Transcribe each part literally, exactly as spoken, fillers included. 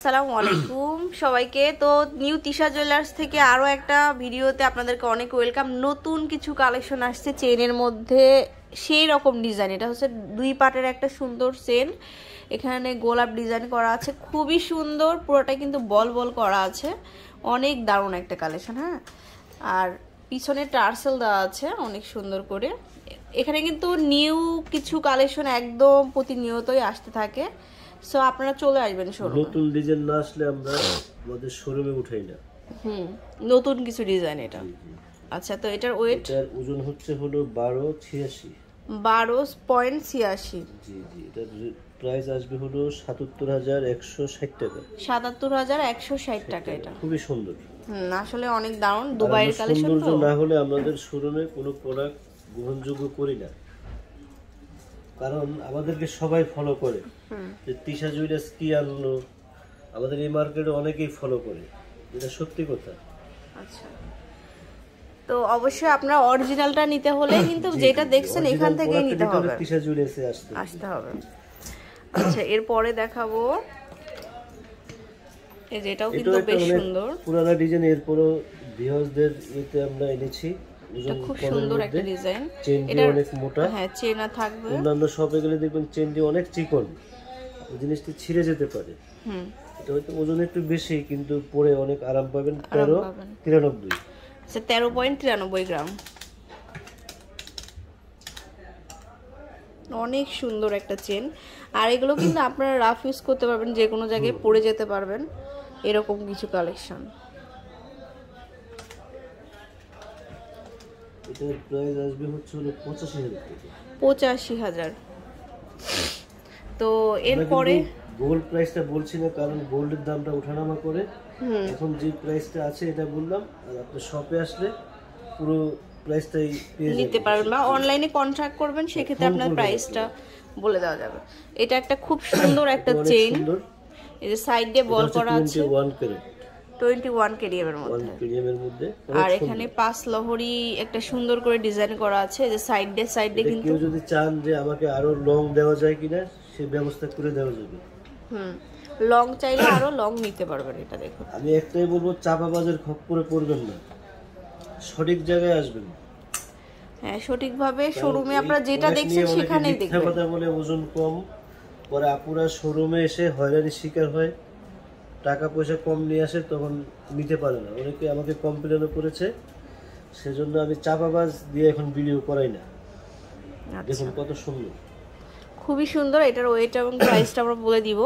আসসালামু আলাইকুম সবাইকে। তো নিউ তিশা জুয়েলার্স থেকে আরও একটা ভিডিওতে আপনাদেরকে অনেক ওয়েলকাম। নতুন কিছু কালেকশন আসছে চেনের মধ্যে, সেই রকম ডিজাইন। এটা হচ্ছে দুই পাটের একটা সুন্দর চেন, এখানে গোলাপ ডিজাইন করা আছে, খুবই সুন্দর, পুরোটাই কিন্তু বল বল করা আছে, অনেক দারুণ একটা কালেকশন। হ্যাঁ, আর পিছনে টার্সেল দেওয়া আছে অনেক সুন্দর করে। এখানে কিন্তু নিউ কিছু কালেকশন একদম প্রতিনিয়তই আসতে থাকে, সো আপনারা চলে আসবেন শোরুমে। নতুন ডিজাইন না আসলে আমরা আমাদের শোরুমে উঠাই না। হুম, নতুন কিছু ডিজাইন এটা। আচ্ছা, তো এটার ওয়েট, এটার ওজন হচ্ছে হলো বারো ছিয়াশি বারো পয়েন্ট ছিয়াশি। জি জি এটার প্রাইস আসবে হলো সাতাত্তর হাজার একশো ষাট টাকা। সাতাত্তর হাজার একশো ষাট টাকা। এটা খুবই সুন্দর। হুম, আসলে অনেক দারুণ। দুবাইয়ের কালেকশন তো। সৌন্দর্য না হলে আমাদের শোরুমে কোনো প্রোডাক্ট গ্রহণযোগ্য করি না, কারণ আমাদেরকে সবাই ফলো করে যে তিশা জুয়েলার্স কি আনলো, আমাদের এই মার্কেটে অনেকেই ফলো করে, এটা সত্যি কথা। আচ্ছা, তো অবশ্যই আপনারা অরিজিনালটা নিতে হলে কিন্তু যেটা দেখছেন এখান থেকেই নিতে হবে, তিশা জুয়েলার্সে আসতে আসতে হবে। আচ্ছা, এরপরে দেখাবো এই যে এটাও কিন্তু বেশ সুন্দর পুরানা ডিজাইন। এরপরও ভিউয়ারদের এতে আমরা এনেছি, এটা খুব সুন্দর একটা ডিজাইন। এটা অনেক মোটা, হ্যাঁ চেনা থাকবে। অন্যান্য শপে গেলে দেখবেন চেনটি অনেক চিকন, জিনিসটি ছিঁড়ে যেতে পারে। হুম, এটা হয়তো ওজন একটু বেশি, কিন্তু পরে অনেক আরাম পাবেন। তেরো তিরানব্বই আচ্ছা, তেরো পয়েন্ট তিরানব্বই গ্রাম। অনেক সুন্দর একটা চেন, আর এগুলো কিন্তু আপনারা রাফ ইউজ করতে পারবেন, যে কোনো জায়গায় পরে যেতে পারবেন, এরকম কিছু কালেকশন। এটার প্রাইস আসবে হচ্ছে হলো পঁচাশি হাজার টাকা। পঁচাশি হাজার। তো এরপরে গোল্ড প্রাইসটা বলছি না, কারণ গোল্ডের দামটা ওঠানামা করে। এখন যে প্রাইসটা আছে এটা বললাম, আর আপনি শপে আসলে পুরো প্রাইসটাই পেয়ে নিতে পারবেন, বা অনলাইনে কন্ট্যাক্ট করবেন, সেক্ষেত্রে আপনার প্রাইসটা বলে দেওয়া যাবে। এটা একটা খুব সুন্দর একটা চেইন, এই যে সাইডে বল করা আছে, ইকুয়াল কেডিএম এর মধ্যে, কেডিএম মধ্যে। আর এখানে পাঁচ লহরি একটা সুন্দর করে ডিজাইন করা আছে, যে সাইডে সাইডে কিন্তু কেউ যদি চান যে আমাকে আরো লং দেওয়া যায় কিনা, সেই ব্যবস্থা করে দেওয়া যাবে। হুম, লং চাইলে আরো লং নিতে পারবেন। এটা দেখুন, আমি একটাই বলবো, চাপাবাজের খপ্পরে পড়বেন না, সঠিক জায়গায় আসবেন। হ্যাঁ, সঠিকভাবে শোরুমে আপনারা যেটা দেখছেন সেখানেই দেখবেন। কথা বলে ওজন কম, পরে আপুরা শোরুমে এসে হয়রানির শিকার হয়, টাকা পয়সা কম নিয়ে আসে, তখন নিতে পারে না। অনেকে আমাকে কমপ্লেনও করেছে, সেজন্য আমি চাপাবাজ দিয়ে এখন ভিডিও করাই না। দেখুন কত সুন্দর, খুবই সুন্দর। এটার ওয়েট এবং প্রাইসটা আমরা বলে দিব।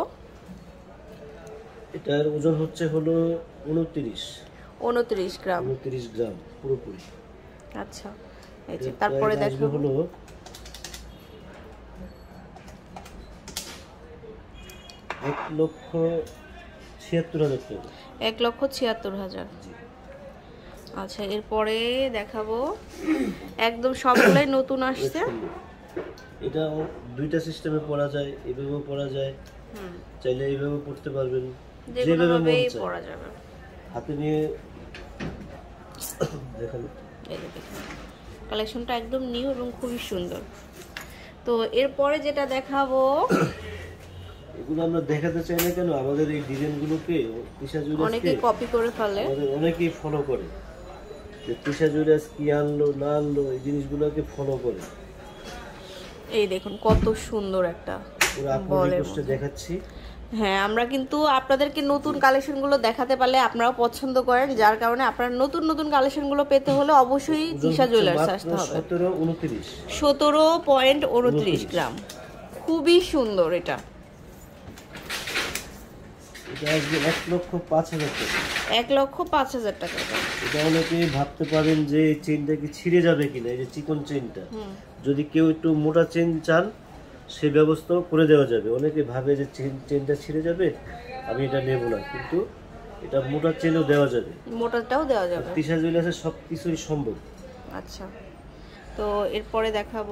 এটার ওজন হচ্ছে হলো উনত্রিশ উনত্রিশ গ্রাম। উনত্রিশ গ্রাম পুরোপুরি। আচ্ছা, এই যে তারপরে দেখো হলো এক লক্ষ ছিয়াত্তর হাজার টাকা। এক লক্ষ ছিয়াত্তর হাজার। আচ্ছা, এরপরে দেখাবো একদম সবগুলাই নতুন আসছে। এটা দুইটা সিস্টেমে পড়া যায়, এইভাবেও পড়া যায়, চাইলে এইভাবে পড়তে পারবেন, যেভাবে পড়া যাবে। হাতে নিয়ে দেখেন, কালেকশনটা একদম নিউ এবং খুবই সুন্দর। তো এরপরে যেটা দেখাবো, এগুলো আমরা দেখাতে চাই না কেন, আমাদের এই ডিজাইনগুলোকে তিশা জুয়েলার্স অনেকেই কপি করে ফেলে, আমাদের অনেকেই ফলো করে, যে তিশা জুয়েলার্স কি আনলো না আনলো, এই জিনিসগুলোকে ফলো করে। এই দেখুন কত সুন্দর একটা বলের মধ্যে দেখাচ্ছি। হ্যাঁ, আমরা কিন্তু আপনাদেরকে নতুন কালেকশনগুলো দেখাতে পারলে আপনারাও পছন্দ করেন, যার কারণে আপনারা নতুন নতুন কালেকশনগুলো পেতে হলে অবশ্যই তিশা জুয়েলার্স আসতে হবে। সতেরো উনত্রিশ সতেরো পয়েন্ট উনত্রিশ গ্রাম, খুবই সুন্দর। এটা এটা আসবে এক লক্ষ পাঁচ হাজার টাকা। এক লক্ষ পাঁচ হাজার টাকা। এটা অনেকেই ভাবতে পারেন যে এই চেনটা কি ছিঁড়ে যাবে কিনা, এই যে চিকন চেনটা, যদি কেউ একটু মোটা চেন চান সে ব্যবস্থাও করে দেওয়া যাবে। অনেকে ভাবে যে চেন চেনটা ছিঁড়ে যাবে, আমি এটা নেব না, কিন্তু এটা মোটা চেনও দেওয়া যাবে, মোটাটাও দেওয়া যাবে। তিশা জুয়েলার্সে সব কিছুই সম্ভব। আচ্ছা, তো এরপরে দেখাবো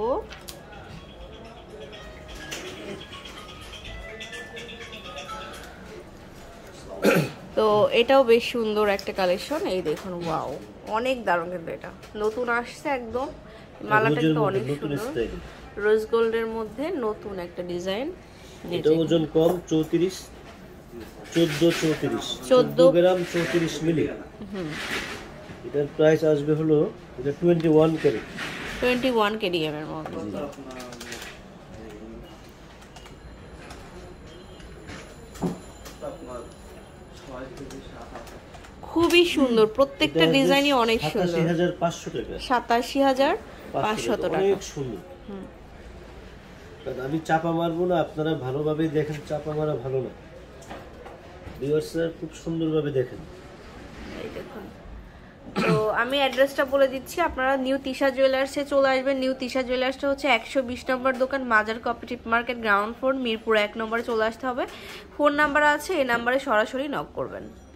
তো এটাও বেশ সুন্দর একটা কালেকশন। এই দেখুন, ওয়াও, অনেক দারুণ। কিন্তু এটা নতুন আসছে একদম, মালাটা কিন্তু অনেক সুন্দর, রোজ গোল্ডের মধ্যে নতুন একটা ডিজাইন। এটা ওজন কম, চৌত্রিশ চোদ্দ চৌত্রিশ চোদ্দ চোদ্দ গ্রাম চৌত্রিশ মিলি। এটার প্রাইস আসবে হলো এটা twenty one carat twenty one KDM এর মধ্যে। খুবই সুন্দর, প্রত্যেকটা ডিজাইনই অনেক সুন্দর। সাতাশি হাজার পাঁচশো টাকা সাতাশি হাজার পাঁচশত টাকা, অনেক সুন্দর। আমি চাপা মারবো না, আপনারা ভালোভাবে দেখেন, চাপা মারা ভালো না। ভিউয়ার্সরা খুব সুন্দরভাবে দেখেন। এই দেখুন, তো আমি অ্যাড্রেসটা বলে দিচ্ছি, আপনারা নিউ তিশা জুয়েলার্সে চলে আসবেন। নিউ তিশা জুয়েলার্সটা হচ্ছে একশো বিশ নম্বর দোকান, Mazar cooperative market, ground floor, Mirpur এক নম্বরে চলে আসতে হবে। ফোন নাম্বার আছে, এই নাম্বারে সরাসরি নক করবেন।